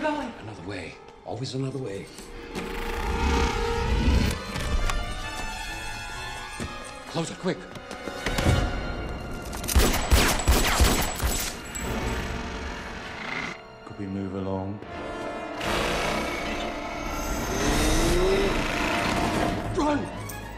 going? Another way. Always another way. Closer, quick. Could we move along? Run!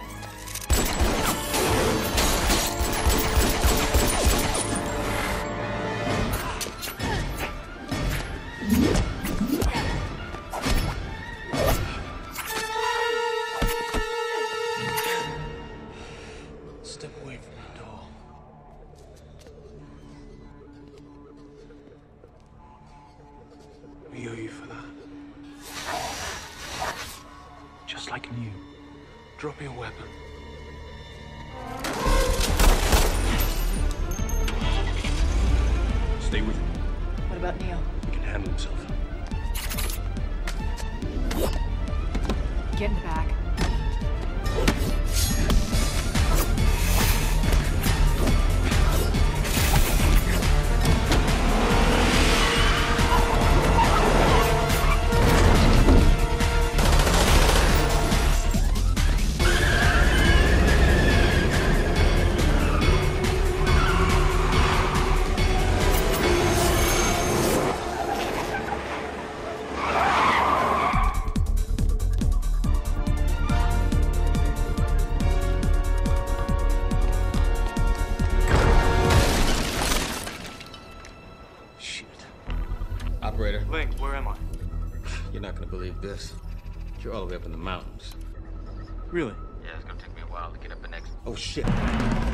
Step away from the door. We owe you for that. Just like new. Drop your weapon. Stay with him. What about Neil? He can handle himself. Get in the back. Operator. Link, where am I? You're not gonna believe this. You're all the way up in the mountains. Really? Yeah, it's gonna take me a while to get up the next. Oh shit.